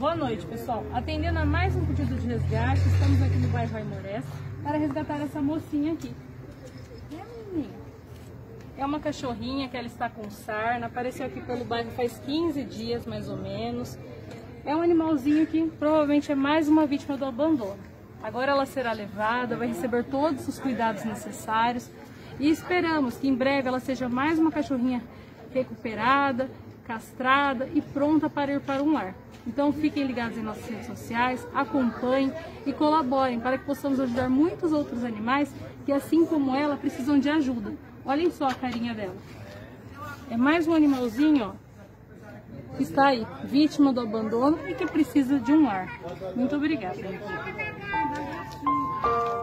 Boa noite, pessoal. Atendendo a mais um pedido de resgate, estamos aqui no bairro Aimorés para resgatar essa mocinha aqui. É uma cachorrinha que ela está com sarna, apareceu aqui pelo bairro faz 15 dias mais ou menos. É um animalzinho que provavelmente é mais uma vítima do abandono. Agora ela será levada, vai receber todos os cuidados necessários e esperamos que em breve ela seja mais uma cachorrinha recuperada, castrada e pronta para ir para um lar. Então fiquem ligados em nossas redes sociais, acompanhem e colaborem para que possamos ajudar muitos outros animais que, assim como ela, precisam de ajuda. Olhem só a carinha dela. É mais um animalzinho, ó, que está aí, vítima do abandono e que precisa de um lar. Muito obrigada.